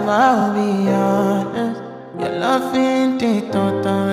I'll be honest. Your love ain't it total.